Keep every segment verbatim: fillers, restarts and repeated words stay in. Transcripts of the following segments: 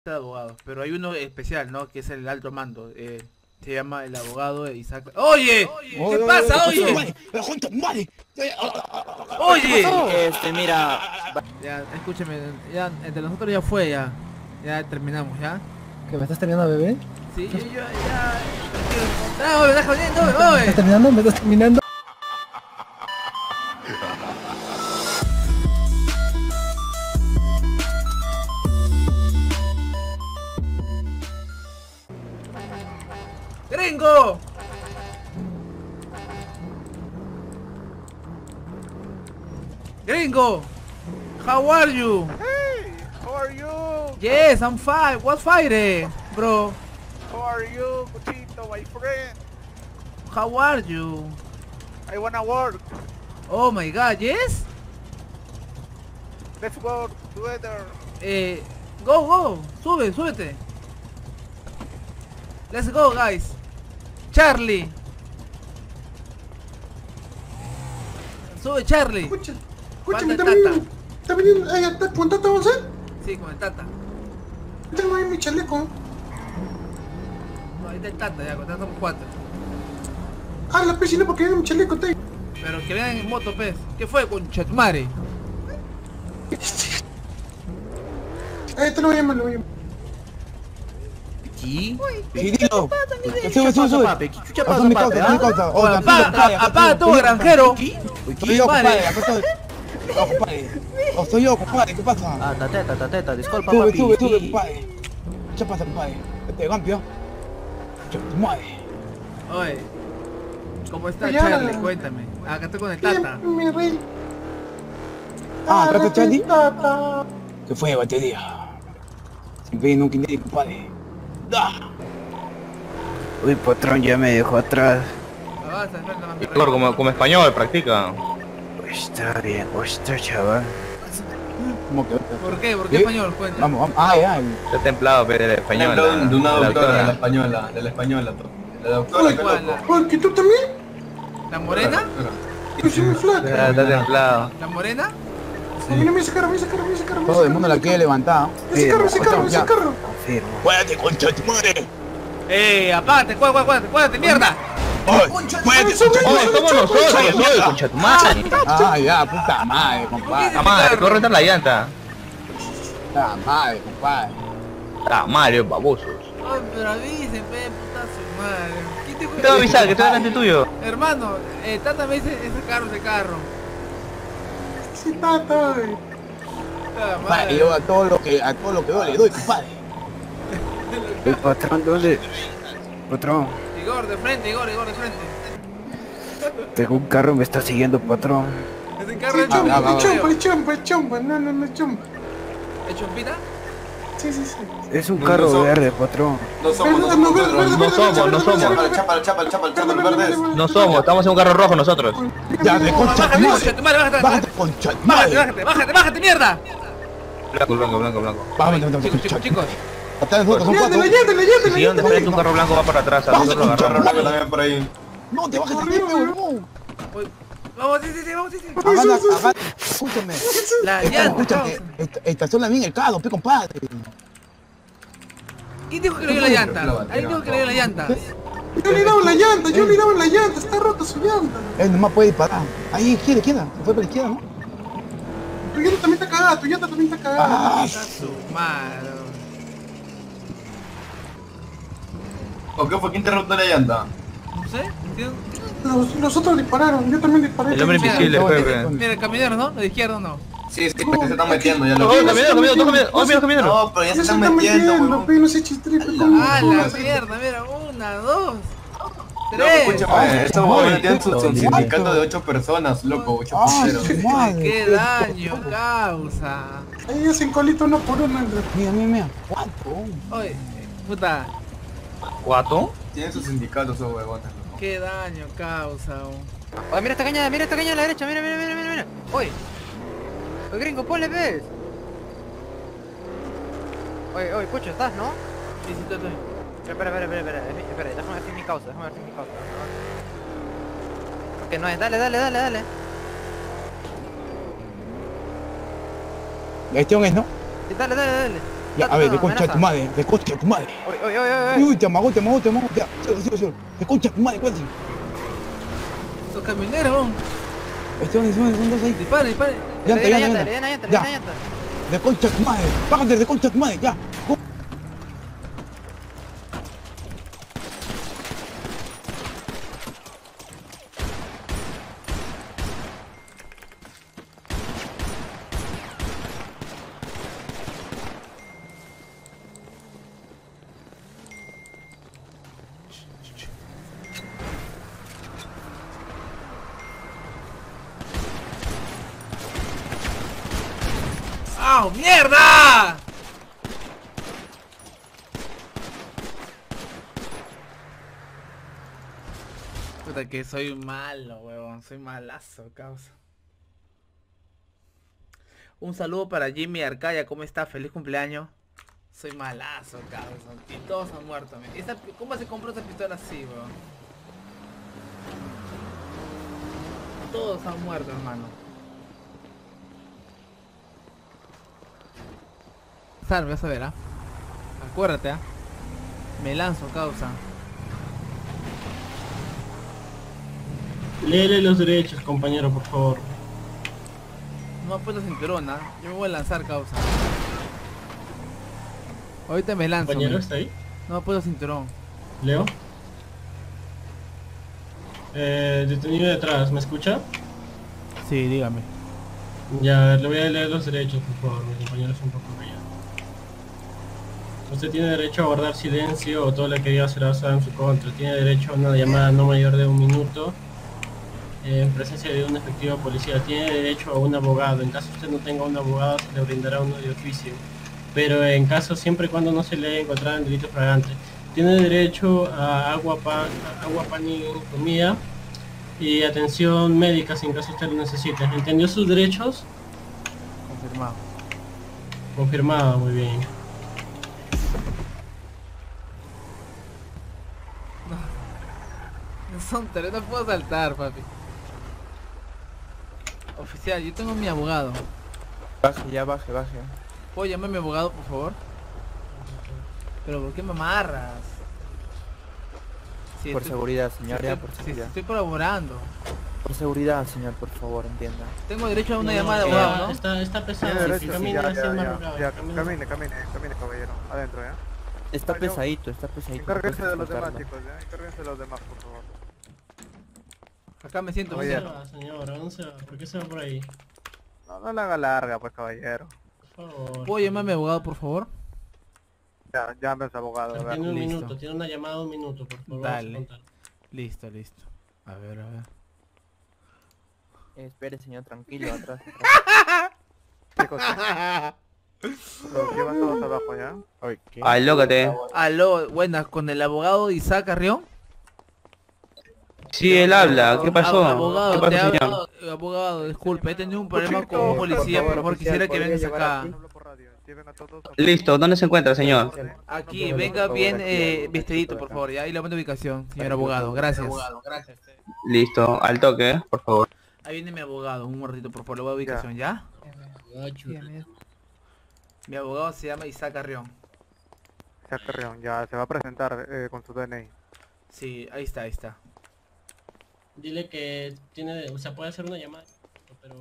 de abogados, pero hay uno especial, ¿no? Que es el alto mando. Eh, se llama el abogado Isaac. ¡Oye! ¿Qué Oye, pasa? oye, ¡Oye! ¡Oye! ¡Oye! Este, mira. Ya, escúchame, ya entre nosotros ya fue, ya. Ya terminamos, ¿ya? ¿Que me estás terminando, bebé? Sí, yo, yo, ya. No, me estás jodiendo, ¿Me oye. estás terminando? ¿Me estás terminando? ¡Gringo! Gringo! How are you? Hey, how are you? Yes, I'm fine. What fire, bro? How are you, Cuchito, my friend? How are you? I wanna work. Oh my god, yes? Let's work together. Eh, go, go. Sube, súbete. Let's go, guys. Charlie. Sube, Charlie. Escucha, Falta escúchame, el está Tata. viniendo, está viniendo, ahí está, ¿con Tata vamos a hacer? Sí, con el Tata. Tengo ahí mi chaleco. No, ahí está el Tata, ya, con el Tata somos cuatro. Ah, la piscina porque hay mi chaleco, está ahí. Pero que vengan en moto, pez. ¿Qué fue, con Chatmare? Ahí te lo voy a llamar, lo voy a llamar. ¿Sí? Dilo. Sube, sube, sube. Papi, ¿qué chucha Haz pasa, mi papi? cosa, haz mi cosa. O Oye, apaga, compadre, acá apaga estoy tú, yo, granjero. Soy yo, Vale. compadre, acá estoy. No, compadre. O soy yo, compadre, ¿qué pasa? Ah, tateta, tateta, disculpa, Sube, papi. sube, sube, Sí. compadre. ¿Qué pasa, compadre? Este gampio. Madre. Oye, ¿cómo está Oye, Charlie? ahora- Cuéntame. Acá estoy con el Tata. Bien, mi rey. Ah, ¿trata Charlie? Tata. ¿Qué fue, batería? Siempre nunca nadie, compadre. ¡Ah! Uy, patrón, ya me dejó atrás. Avanza, enfrenta, más, mi rey. Igor, como, como español, practica. Uy, está bien, uy, está chaval. ¿Cómo que? ¿Por qué? ¿Por qué ¿Sí? español? Cuenta. Vamos, vamos. Ah, ya. Está templado, pero del español. Ejemplo la- de una la doctora, de la doctora. española, de la española. La doctora, Oye, qué ¿cuál? loco. Oye, ¿que tú también? ¿La morena? Yo soy muy Ah, flaca. Está templado. ¿La morena? Mira, mira ese carro, mira ese carro, mira ese carro. Todo el mundo la quiere levantar. Ese carro, ese carro, ese Ya. carro. Confirmo. ¡Cuérdate, concha de tu madre! ¡Eh, apágate! ¡Cuérdate, cuérdate, cuérdate, mierda! ¡Ay! ¡Cuérdate, Eso, concha de tu Oye, madre! somos nosotros, oye, concha tu madre. Ah, ya, puta madre, compadre. La madre, corre reventar la llanta. Puta madre, compadre. Ah, Mario, babosos. Ay, pero avisen, pe, puta su madre. ¿Quién te Te voy a avisar que estoy delante tuyo. Hermano, eh, Tata me dice ese carro, ese carro. Sí, Tata, oye. Ah, Compadre, madre. yo a todo lo que, a todo lo que doy le doy, compadre. Uy, patrón, ¿dónde? Patrón, Igor, de frente, Igor, Igor, de frente. tengo un carro, me está siguiendo, patrón. Ese Sí, carro es ah, ah, ah, chompa, es chompa, es chompa, es chompa. No, no, no es chompa. ¿Es chompita? Sí, sí, sí. Es un No, carro no so- verde, patrón. No somos, no Verde, somos verde, nosotros. verde, no verde, somos, verde, no verde, somos. verde, Chapa, chapa, chapa, chapa, verde, el verde, verde es. verde, No verde. somos, estamos en un carro rojo nosotros. Ya, de concha de Bájate, tu concha, tu madre, madre. bájate, bájate, Bájate, concha de tu bájate, madre. bájate, bájate, bájate, mierda. Blanco, blanco, blanco, blanco. Bájate, bájate, Chicos, concha chicos, de- chicos. Atrás de nosotros son Llátela, cuatro. llátela, llátela, Si donde llátela. frente un carro blanco va para atrás, a nosotros lo Chorro agarramos. blanco también por ahí. No, te bajas de Arriba, aquí, huevón. Oye, vamos, sí, sí, sí, vamos, sí, sí. Agarra, agarra. Escúchame. La Esta- llanta, Escúchame. causa. esta- Estaciona bien el carro, pe, compadre. ¿Quién dijo que le dio la llanta? ¿Alguien dijo que le dio la llanta? Yo le daba la llanta, yo le daba la llanta, está rota su llanta. Él nomás puede disparar. Ahí, izquierda, izquierda. Se fue para la izquierda, ¿no? Tu llanta también está cagada, tu llanta también está cagada. Ah, Puta su madre. ¿O qué fue? ¿Quién te rotó la llanta? No sé, ¿entiendes? Los, los otros dispararon, yo también disparé. El hombre invisible, Mira, Pepe. Mira, el camionero, ¿no? De izquierda, ¿no? Sí, sí, porque se están metiendo, ya Oh, lo caminero, vi. caminero, caminero, caminero. Oh, mira, caminero. No, pero ya Ya se se están están metiendo, metiendo, weón. pe, no se chistripe Ala. como Ah, como la así. mierda, mira, una, dos, No, tres. escúchame, estos huevones tienen su, su Cuatro. sindicato de ocho personas, loco, ocho ah, punteros. su madre. Qué daño causa. Ahí hacen colito uno por uno. Andrés. Mira, mira, mira. Cuatro. Oye, puta, ¿Cuatro? Tienen sus sindicatos esos huevones, loco. qué daño causa. oh. Oye, mira esta caña, mira esta caña a la derecha, mira, mira, mira, mira, mira. Oye. Oye, gringo, ponle, ves. Oye, oye, Pucho, ¿estás, no? Sí, sí, estoy, estoy. Espera, espera, espera, espera, espera, espera, déjame ver si es mi causa, déjame ver si es mi causa. Que no es, dale, dale, dale, dale. La cuestión es, ¿no? Sí, dale, dale, dale. Ya, a ver, de concha de tu madre, de concha de tu madre. Oye, oye, oye, oye. Uy, te amago, te amago, te amago. Ya, sigo, sigo, sigo. De concha de tu madre, ¿cuál es? Esos camioneros. Son, son, son dos ahí. Dispare, dispare. Llanta, Le di la llanta, llanta, le di llanta. la llanta, le di Ya. la llanta. De concha de tu madre. Bájate de concha de tu madre, ya. ¡Au, mierda! Puta que soy malo, huevón. Soy malazo, causa. Un saludo para Jimmy Arcaya. ¿Cómo está? Feliz cumpleaños. Soy malazo, causa. Y todos han muerto. Esa, ¿cómo se compró esa pistola así, weón? Todos han muerto, hermano. Salve, vas a ver, ¿ah? Acuérdate, ¿ah? Me lanzo, causa. Léele los derechos, compañero, por favor. No me puesto cinturón, ¿ah? Yo me voy a lanzar, causa. Ahorita me lanzo. Compañero, me. ¿está ahí? No me puesto cinturón. Leo. Eh, detenido detrás, ¿me escucha? Sí, dígame. Ya, a ver, le voy a leer los derechos, por favor, mi compañero es un poco callado. Usted tiene derecho a guardar silencio o todo lo que diga será usado en su contra. Tiene derecho a una llamada no mayor de un minuto eh, en presencia de un efectivo policía. Tiene derecho a un abogado. En caso usted no tenga un abogado, se le brindará uno de oficio. Pero en caso, siempre y cuando no se le haya encontrado en delito flagrante. Tiene derecho a agua, pan, agua, pan y comida. Y atención médica si en caso usted lo necesite. ¿Entendió sus derechos? Confirmado. Confirmado, muy bien. Son tres, no puedo saltar, papi. Oficial, yo tengo mi abogado. Baje, ya baje, baje. ¿Puedo llamar a mi abogado, por favor? Pero ¿por qué me amarras? Sí, Por estoy- seguridad, señor, ya, estoy- por sí, seguridad. estoy colaborando. Por seguridad, señor, por favor, entienda. Tengo derecho a una No, llamada de está- abogado, ¿no? Está, está pesado, Tiene si derecho, camina ya, así es ya, más ya, rogado, ya, camina. camine, camine, camine, caballero, adentro, ¿ya? Está Coño. pesadito, está pesadito. Encárguense puedes de los demás, disfrutarlo. chicos, ¿ya? Encárguense de los demás, por favor. Acá me siento, ¿Dónde me se siento. va, señora? ¿Dónde se va? ¿Por qué se va por ahí? No, no la haga larga, pues, caballero. Por favor. ¿Puedo llamar a mi abogado, por favor? Ya, llame a su abogado, a ver. Tiene un Listo. minuto, tiene una llamada de un minuto, por favor. Dale. vamos a contar. Listo, listo. A ver, a ver. Eh, espere, señor, tranquilo, atrás. atrás. Chicos, los llevan todos abajo, ¿ya? Ay, lócate. Aló, buenas, con el abogado Isaac Carrión. Sí, él habla. ¿Qué pasó? Ab- Abogado, ¿Qué te pasó, hablo. señor? eh, Abogado, disculpe, he tenido un problema con un policía, por favor, quisiera que vengas acá. Hablo por radio. Lleven a todos a- Listo, ¿dónde se encuentra, señor? Aquí, venga bien eh, vestidito, por favor, ya, y le mando ubicación, señor abogado, gracias. Listo, al toque, eh, por favor. Ahí viene mi abogado, un ratito, por favor, le voy a ubicación, ¿ya? Mi abogado se llama Isaac Carrión. Ya, Carrión, ya se va a presentar eh, con su D N I. Sí, ahí está, ahí está. Dile que tiene, o sea, puede hacer una llamada, pero...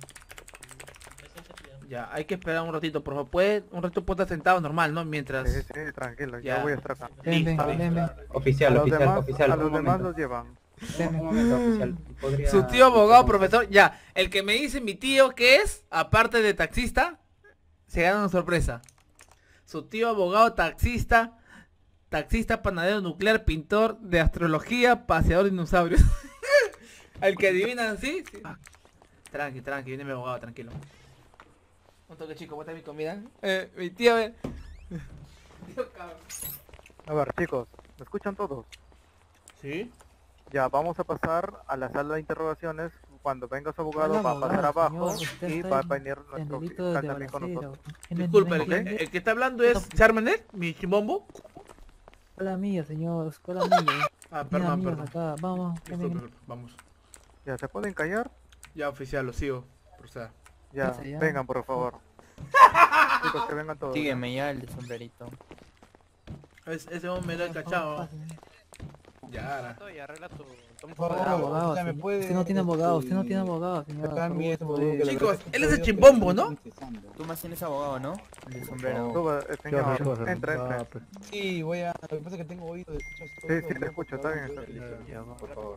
Ya, hay que esperar un ratito, por favor. Puede, un ratito puede estar sentado normal, ¿no? Mientras... Sí, sí, tranquilo, Ya. yo voy a estar acá. Ven, ven, Listo, ven, ven. Oficial, A los oficial, demás, oficial. a los un demás momento. los llevan. Un momento, oficial. ¿Podría- Su tío abogado, profesor, ya, el que me dice mi tío que es, aparte de taxista, se gana una sorpresa. Su tío abogado, taxista, taxista, panadero nuclear, pintor de astrología, paseador de dinosaurios. El que adivina así. Sí. Tranqui, tranqui, viene mi abogado, tranquilo. Un toque, chico, bota mi comida. Eh, mi tío, eh. Tío, cabrón. A ver, chicos, ¿me escuchan todos? ¿Sí? Ya, vamos a pasar a la sala de interrogaciones. Cuando venga su abogado Hola, va a pasar abogado, abajo señor, usted y está va a en- venir En nuestro delito de fiscal también con balacero. nosotros. ¿Qué no- Disculpe, no el que, entiende? el que está hablando es Charmander, mi chimbombo. Escuela mía, señor, escuela mía. Ah, Mira, perdón, mira, perdón. acá, vamos. ven, ven, Disculpe, vamos. Ya, ¿se pueden callar? Ya, oficial, lo sigo. Proceda. Ya, Pasa ya. vengan por favor. Chicos, que vengan todos. Sígueme ya el de sombrerito. Es- ese hombre me lo he cachado. Ya. Y arregla tu... Por favor, Abogado, o sea, me señor. puede... Usted no tiene abogado, usted no este, tiene abogado, señor. sacar por mi favor, esto, por porque favor. la Chicos, verdad es que él es el estoy chimbombo, ¿no? estresando. Tú más tienes abogado, ¿no? El de sombrero. Suba, eh, señor, entra, entra. Sí, voy a... Lo que pasa es que tengo oído de escuchar todo. Sí, sí, te escucho, está bien, está bien. Por favor,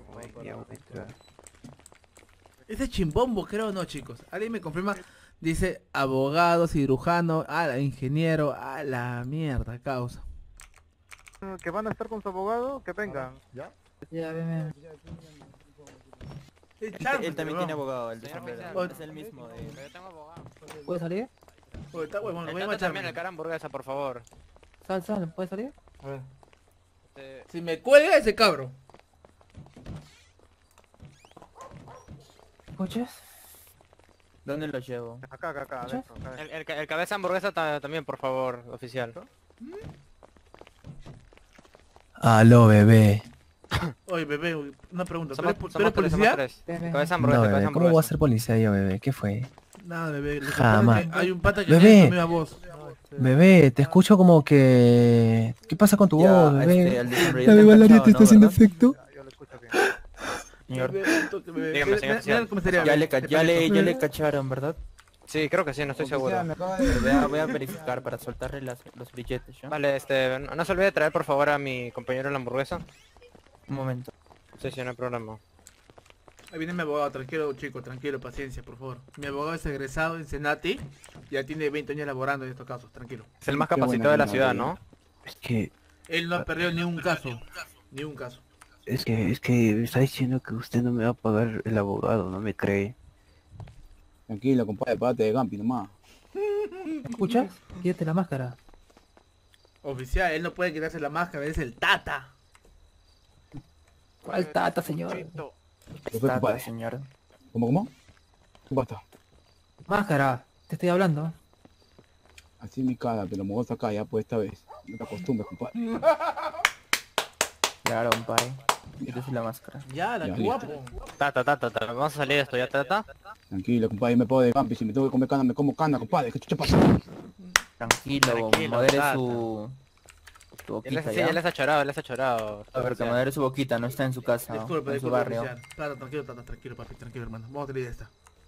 Ese chimbombo, creo no, chicos. Alguien me confirma. Dice abogado, cirujano, a la ingeniero, a la mierda, causa. Que van a estar con su abogado, que vengan. ¿Ya? Ya, ven, ven. Es Él, charme, él también weón. tiene abogado, el de sombrero. Oh. Es el mismo de... Yo tengo abogado. ¿Puede salir? Oye, está huevón, lo voy a El machar. también, el cara hamburguesa, por favor. Sal, sal, ¿puede salir? A ver. Este, Si me cuelga ese cabro. ¿Escuchas? ¿Dónde lo llevo? Acá, acá, acá, adentro, acá. el, el, el cabeza hamburguesa ta- también, por favor, oficial. Aló, bebé. Oye, bebé, una pregunta. ¿Tú Somos, eres, tú somos eres tres, somos policía? tres. Ven, ven. Cabeza No, hamburguesa, bebé, cabeza ¿cómo voy a hamburguesa. ser policía yo, bebé? ¿Qué fue? Nada, bebé. Lo que Jamás. pasa es que hay un pata que Bebé. tiene tu misma voz. Bebé, te escucho como que... ¿Qué pasa con tu Ya, voz, este, bebé? el de sombrero La ya beba está Laria te cachado, está ¿no, haciendo verdad? efecto. Yo lo escucho bien. Señor. Bebé, un toque, bebé. Dígame, Mira- señor mira oficial. el comisaría, Ya bebé. le, ca- ya le, ya le cacharon, ¿verdad? Sí, creo que sí, no estoy seguro. Oficial, me acaba de... Voy a, voy a verificar para soltarle las, los billetes, ¿ya? Vale, este, no, no se olvide de traer por favor a mi compañero la hamburguesa. Un momento. Sí, sí, no hay problema. Ahí viene mi abogado, tranquilo chico, tranquilo, paciencia, por favor. Mi abogado es egresado en Senati, ya tiene veinte años laborando en estos casos, tranquilo. Es el más Qué capacitado de buena la ciudad, onda, ¿no? Es que... Él no ha perdido ni un caso, ni un caso. Es que, es que me está diciendo que usted no me va a pagar el abogado, no me cree. Tranquilo, compadre, párate de Gampi nomás. ¿Escuchas? Quítate la máscara. Oficial, él no puede quitarse la máscara, es el Tata. ¿Cuál tata, señor? ¿Qué fue, Tata, compadre? señor. ¿Cómo, cómo? ¿Qué pasa? Máscara, te estoy hablando. Así es mi cara, pero me voy a sacar ya por esta vez. No te acostumbres, compadre. Claro, compadre. Quítese la máscara. Ya, la Ya, que listo. guapo. Tata, tata, tata. Vamos a salir de esto ya, tata. Tranquilo, compadre, yo me puedo de Gampi. Si me tengo que comer cana, me como cana, compadre. ¿Qué chucha pasa? Tranquilo, Tranquilo, modere Tata. su... su Él es boquita, así, ¿ya? él les ha chorado, él les ha chorado. A ver, que modere su boquita, no está en su casa, Disculpe, en su disculpe, barrio. oficial. Tata, tranquilo, Tata, tranquilo, papi, tranquilo, hermano. Vamos a salir de esta.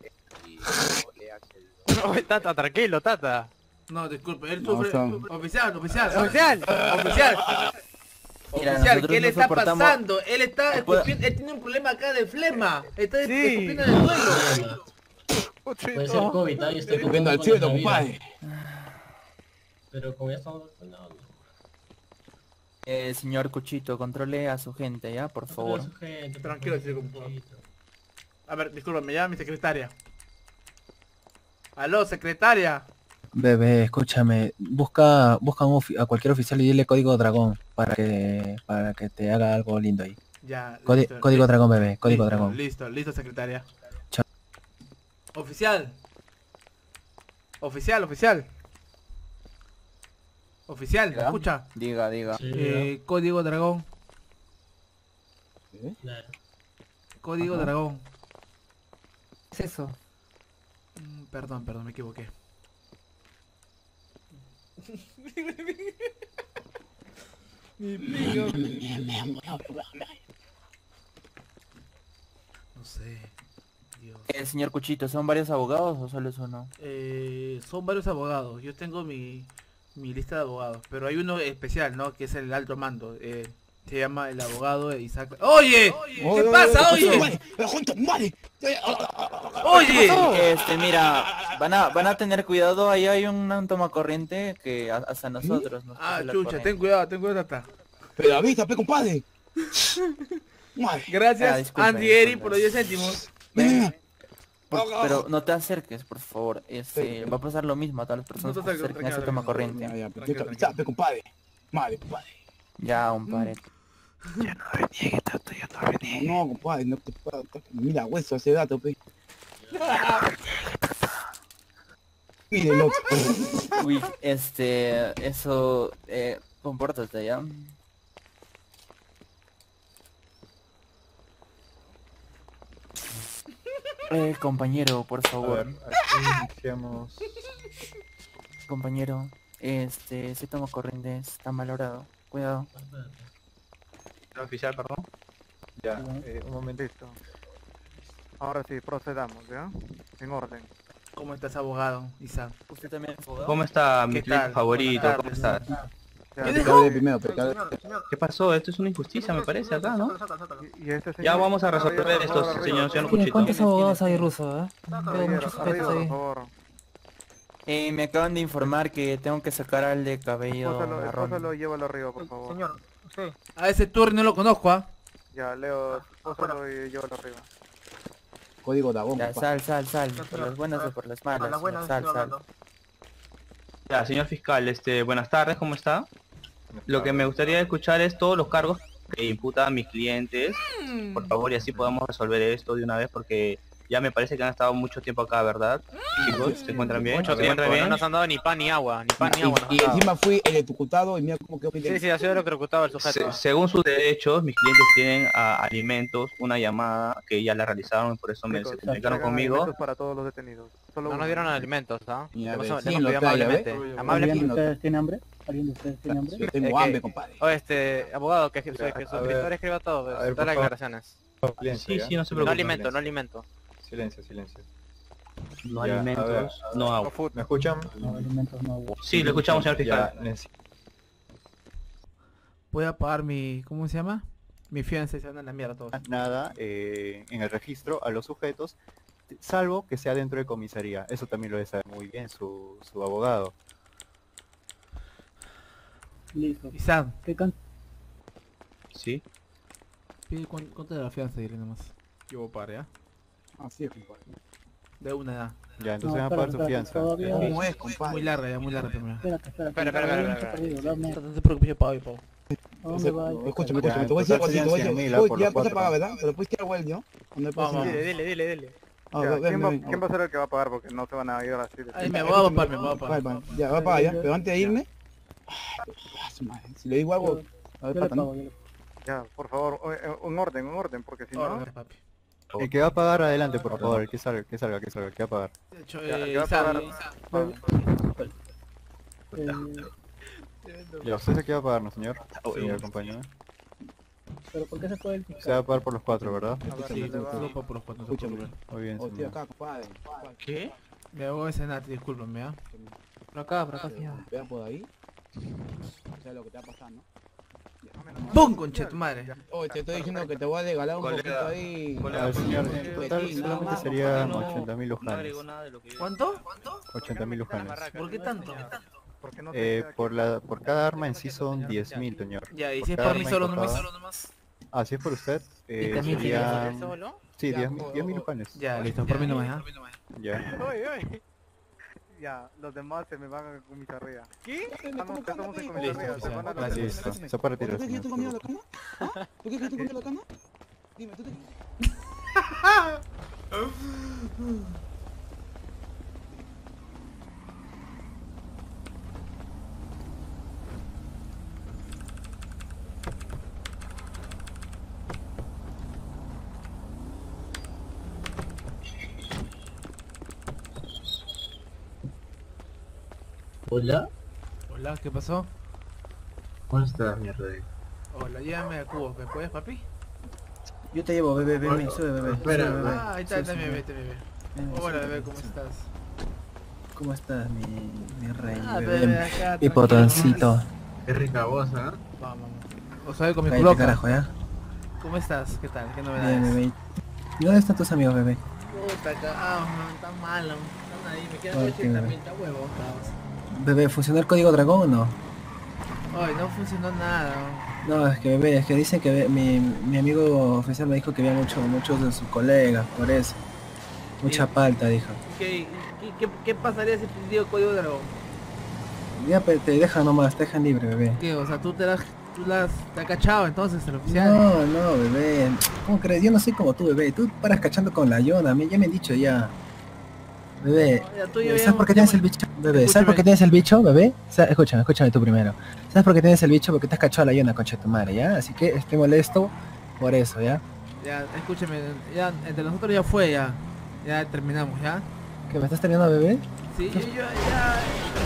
Oye, tata, tranquilo, tata. No, disculpe, él No, sufre... son- Oficial, oficial. Oficial. Oficial. Mira, Oficial, nosotros ¿qué le no está soportamos- pasando? Él está No puedo- escupiendo, él tiene un problema acá de flema. Está Sí. escupiendo en el suelo. Puede ser COVID, ahí estoy Estoy viendo al jugando cielo, con la compadre. vida. Pero como ya estamos vacunados, Eh, señor Cuchito, controle a su gente, ¿ya? Por favor. su gente, por Tranquilo, favor, chico, por favor. Cuchito. A ver, disculpa, me llama mi secretaria. Aló, secretaria. Bebé, escúchame. Busca, busca a, un ofi- a cualquier oficial y dile código dragón para que, para que te haga algo lindo ahí. Ya. Codi- listo, código listo, dragón, bebé. Código listo, dragón. Listo, listo, secretaria. Chao. Oficial. Oficial, oficial. Oficial, ¿Ya? escucha. Diga, diga. Sí, Eh, código dragón. claro. Código Ajá. dragón. ¿Qué es eso? Mm, Perdón, perdón, me equivoqué. Mi pico. No sé. Dios. Eh, señor Cuchito, ¿son varios abogados o solo es uno? Eh, son varios abogados. Yo tengo mi, mi lista de abogados. Pero hay uno especial, ¿no? Que es el alto mando. Eh, se llama el abogado Isaac. ¡Oye! ¿Qué pasa? ¡Oye! ¡Oye! Este, mira, van a, van a tener cuidado, ahí hay un, un tomacorriente que a- hasta nosotros nos Ah, pasa la chucha, corriente. ten cuidado, ten cuidado, Tata. Pero avisa, pe, compadre. Madre. Gracias, Ah, disculpe, Andy Eri, disculpe. por los diez céntimos. Ven, por- pero no te acerques, por favor. Este, va a pasar lo mismo a todas las personas No que te se acerques, acerquen a ese tranquilo, tomacorriente. Ya, ya, pe, Tranquilo, tienes que avisar, pe, compadre. Madre, compadre. Ya, un padre. Ya no reniegue, Tata, ya no reniegue. No, compadre, no te puedo. Mira, hueso ese dato, pe. Mire, loco. Uy, este, eso, eh, compórtate ya. Eh, compañero, por favor. Aquí iniciamos compañero. Este, si tomo corrientes, está malogrado. Cuidado. El oficial, perdón. Ya, eh, un momentito. Ahora sí, procedamos, ¿ya? En orden. ¿Cómo estás, abogado, Isa? ¿Usted también es abogado? ¿Cómo está mi ¿Qué cliente tal? favorito? Buenas ¿Cómo estás? Ya, ¿Qué ya, dejó? Primero, pecado. ¿Qué pasó? Esto es una injusticia, me parece, acá, ¿no? Y, y este señor... Ya vamos a resolver Caballero, esto, por favor, señor, arriba. señor Tiene Cuchito. ¿cuántos abogados hay ruso, eh? Tengo Caballero, muchos arriba, sujetos por ahí. favor. Eh, me acaban de informar que tengo que sacar al de cabello Pósalo, marrón. pósalo y llévalo arriba, por favor. Señor, usted. A ese tour no lo conozco, ¿ah? Ya, Leo, pósalo y llévalo arriba. Código Dragón. Ya, papá. sal, sal, sal. Por las buenas o por las A malas. la buena Sal, estoy sal. hablando. Ya, señor fiscal, este, buenas tardes, ¿cómo está? Lo que me gustaría escuchar es todos los cargos que imputan mis clientes, por favor, y así podamos resolver esto de una vez, porque ya me parece que han estado mucho tiempo acá, ¿verdad? Chicos, ¿se encuentran bien? Mucho ¿Se encuentran tiempo, bien? no nos han dado ni pan ni agua, ni pan ni agua nos Y, han y dado. encima fui electrocutado y mira cómo quedó mi Sí, sí, ha sido electrocutado el sujeto. Se- según sus derechos, mis clientes tienen ah, alimentos, una llamada que ya la realizaron y por eso me Chicos, se comunicaron traigan conmigo. alimentos para todos los detenidos. Solo No uno. nos dieron alimentos, ¿ah? Ya Le ves, hemos- sí, le en hemos la pedido calle, amablemente. ¿ves? Amable ¿Alguien de aquí. tiene hambre? ¿Alguien de ustedes tiene hambre? Yo tengo Eh, hambre, que- compadre. O este, abogado, que, que, que su a ver. escritor escriba todo, A ver, todas por las favor. declaraciones. Sí, sí, no se No preocupe. alimento, no alimento. Silencio, silencio. No Ya, a alimentos, ver. no agua. ¿Me escuchan? alimentos no. Sí, lo escuchamos, señor fiscal. Ya, neces- Voy a pagar mi... ¿cómo se llama? Mi fianza y se van a la mierda todos. Nada eh, en el registro a los sujetos, salvo que sea dentro de comisaría. Eso también lo debe saber muy bien su, su abogado. Listo. Isa, ¿Qué can... Sí. pide cuán- cuánto de la fianza, dile nomás. Yo voy a pagar, ¿ya? Así es, compadre. De una edad. Ya, entonces van a pagar su fianza. ¿Cómo es, Muy compadre? larga, ya, muy larga primero. Espérate, espérate. Espera, espera, espera, espera. No te preocupes, yo pago, yo pago. Entonces, Escúchame, Ya, escúchame, te voy a decir en algo así, te voy a total decir. serían Uy, por ya los vas a cuatro. pagar, ¿verdad? Pero puedes tirar igual, ¿no? No hay Vamos, problema. Dile, dile, dile, dile. Ah, Ya, ven, ¿quién, va, ven, ¿Quién va a ser el que va a pagar? Porque no se van a ir así de... Ay, me voy a pagar, me voy a Vale, pagar. vale, ya, va a pagar ya. Pero antes de irme... ah, su madre, si le digo algo... A ver, pata, ¿no? Ya, por favor, o- eh, un orden, un orden, porque si no... Orden, papi. El que va a pagar, adelante, por favor. El que salga, que salga, que salga, que va a pagar. De hecho, Ya, eh, ¿qué va a Isa, pagar? Isa, Ya, usted se queda a pagar, ¿no, señor? Señor compañero. ¿Pero por qué se fue el Se va a pagar por los cuatro, ¿verdad? sí, yo pago por los cuatro, no se Escúchame. preocupen. Muy bien, Oh, tío, señor. acá, compadre. ¿Qué? Me hago ese nati, discúlpame, ¿ah? Por acá, por acá, señor. Vea por ahí. O sea, lo que te va a pasar, ¿no? ¡Pum, conche tu madre! Oye, te estoy diciendo que te voy a regalar un Colega, poquito ahí. A ver, señor, un en total chupetín, nada solamente más. serían No, ochenta mil No lujanes. agregó nada de lo que yo... ¿Cuánto? ochenta mil lujanes. ¿Por qué tanto? Porque no te Eh, queda por la por cada arma en sí son diez mil, señor. Ya, y Por si es cada por mí arma solo importada. nomás. Ah, si es por usted, eh, también tiene serían... ¿Solo? Sí, diez mil diez mil lujanes. Ya, listo, por mí nomás, ¿ah? Ya. Oye, oye. Ya, los demás se me van a comisaría. ¿Qué? Ah, no, que estamos en comisaría, Listo, se van a la gracias. Listo, se puede retirar, ¿Tú crees que yo señor. te he comido la cama? ¿Ah? ¿Tú crees que yo te he comido la cama? Dime, ¿tú te... Hola, Hola, ¿qué pasó? ¿cómo estás, mi rey? Hola, llévame a Cubo, ¿me puedes, papi? Yo te llevo, bebé, ven, sube, bebé. Espera, sube, bebé. Ah, ahí está, ahí está mi bebé, este bebé. Ven, Hola, sube, bebé, ¿cómo sube. estás? ¿Cómo estás, mi, mi rey? Ah, bebé? bebé, acá, Mi tranquilo. botoncito. Qué rica voz, ¿ah? Vamos. O sea, con mi Cállate, culoca. carajo, ¿ya? ¿Cómo estás? ¿Qué tal? ¿Qué Bien, novedades? bebé. ¿Y dónde están tus amigos, bebé? Puta, acá, ah, man, está malo. Están ahí, me quedan Ok, ochenta bebé. mil, está huevo. Bebé, ¿funcionó el código dragón o no? Ay, no funcionó nada. No, es que bebé, es que dicen que ve- mi, mi amigo oficial me dijo que había mucho, muchos de sus colegas, por eso. Mucha Sí. palta, dijo. ¿Qué, qué, qué, qué pasaría si pidió código de dragón? Ya pe- te dejan nomás, te dejan libre, bebé. ¿Qué? O sea, tú te las, tú las, te has cachado entonces, el oficial. No, no, bebé. ¿Cómo crees? Yo no soy como tú, bebé. Tú paras cachando con la Yona, me- ya me han dicho ya. Bebé, Ya, tú y yo ¿sabes ya- por qué ya tienes me- el bicho? Bebé, ¿sabes Escúchame. por qué tienes el bicho, bebé? Sa- Escúchame, escúchame tú primero. ¿Sabes por qué tienes el bicho? Porque te has cachado a la Yona, concha de tu madre, ¿ya? Así que estoy molesto por eso, ¿ya? Ya, escúcheme, ya, entre nosotros ya fue, ya. Ya terminamos, ¿ya? ¿Que me estás teniendo, bebé? Sí, yo, yo ya, tranquilo,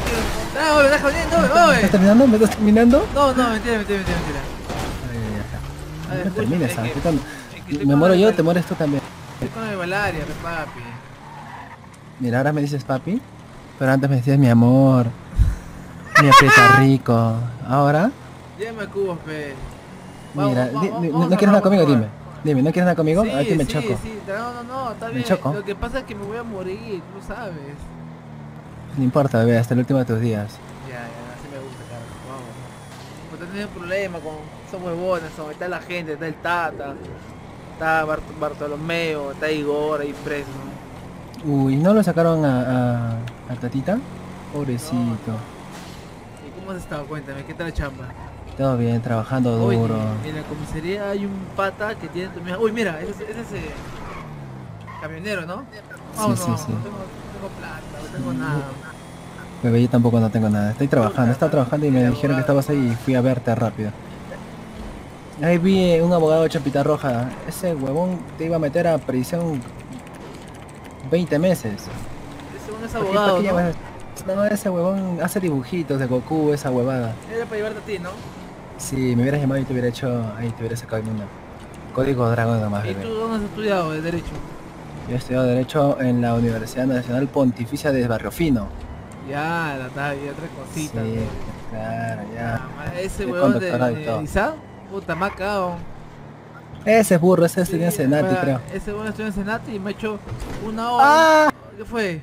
No, me estás jodiendo, oye. ¿Estás terminando? ¿Me estás terminando? No, no, mentira, mentira, mentira, mentira. Ay, ay, ay. A ver, No termines, escucha, es ¿sabes? que- es que estoy Me con muero la- yo, te mueres tú también. Estoy con el Valaria, pe, papi. Mira, ahora me dices papi, pero antes me decías mi amor, mi aprieta rico. Ahora, Llévame a Cuba, pe. mira, Vamos, di- vamos, di- vamos ¿no a quieres nada robar, conmigo? por Dime. favor. Dime, ¿no quieres nada conmigo? Sí, A ti me sí, choco. sí, no, no, no, está Me bien. choco. Lo que pasa es que me voy a morir, tú sabes. No importa, bebé, hasta el último de tus días. Ya, ya, así me gusta, claro. Vamos. No tenés un problema con esos huevones, son, está la gente, está el Tata, está Bart- Bartolomeo, está Igor ahí preso. Uy, ¿no lo sacaron a, a, a Tatita? Pobrecito. ¿Y cómo has estado? Cuéntame, ¿qué tal la chamba? Todo bien, trabajando Oye, duro. en la comisaría hay un pata que tiene tu misma... Uy, mira, ese, ese es eh, camionero, ¿no? No, Sí, no, sí, sí. no tengo, no tengo plata, no tengo nada. Bebé, yo tampoco no tengo nada. Estoy trabajando, estaba trabajando y me Mira, dijeron que abogado. estabas ahí y fui a verte rápido. Ahí vi eh, un abogado de chapita roja. Ese huevón te iba a meter a prisión veinte meses. Ese uno es ¿Por qué- abogado, por qué ¿no? llevas- No, ese huevón hace dibujitos de Goku, esa huevada. Era para llevarte a ti, ¿no? Si me hubieras llamado y te hubiera hecho, ahí te hubiera sacado el mundo. Código Dragón nomás, ¿Y bebé. tú dónde has estudiado de Derecho? Yo he estudiado Derecho en la Universidad Nacional Pontificia de Barrio Fino. Ya, la tal, y otra cosita. Sí, claro, ya. Ah, ma- ese Estoy huevón con de, doctorado y de todo. Izá, puta, me ha cagado. Ese es burro, ese estudia en Senati, Wea, creo. Ese huevón estudió en Senati y me ha hecho una hora. ¿Qué fue?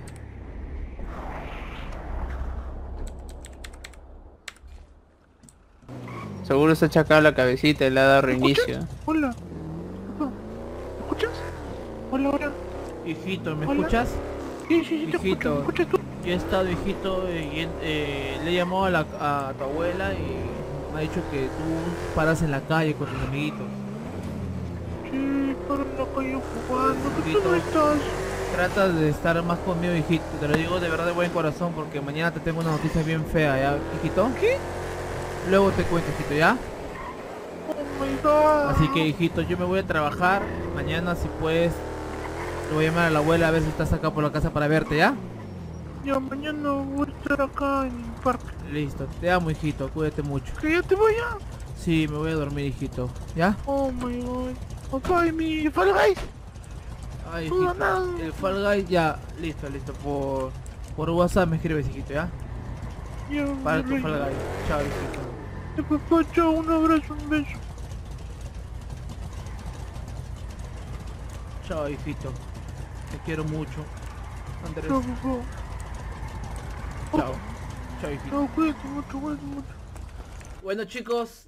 Seguro se ha achacado la cabecita y le ha dado reinicio. Hola. ¿Me escuchas? Hola, hola. Hijito, ¿me Hola. escuchas? Sí, sí, sí, te escucho. ¿Me Hijito, escuchas tú? yo he estado, hijito, y él, eh, le he llamado a, la, a tu abuela y me ha dicho que tú paras en la calle con tus amiguitos. Sí, pero en la calle jugando. ¿Qué Hijito, tú no estás? trata de estar más conmigo, hijito. Te lo digo de verdad de buen corazón porque mañana te tengo una noticia bien fea, ¿ya, hijito? ¿Qué? Luego te cuento, hijito, ¿ya? Oh my god. Así que, hijito, yo me voy a trabajar. Mañana, si puedes, le voy a llamar a la abuela a ver si estás acá por la casa para verte, ¿ya? Ya mañana voy a estar acá en el parque. Listo, te amo, hijito, cuídate mucho. ¿Que ya te vaya? Sí, me voy a dormir, hijito, ¿ya? Oh my god. Papá, ¿y mi Fall Guys? Ay, No, hijito, no. el Fall Guys, ya, listo, listo, por, por WhatsApp me escribes, hijito, ¿ya? Ya, Para tu mi Fall rey. Guys, chao, hijito. Eh, papá, chao, un abrazo, un beso. Chao, hijito, te quiero mucho, Andrés. Chao, papá. Chao, chao, hijito. Chao, cuídate mucho, cuídate mucho. Bueno, chicos,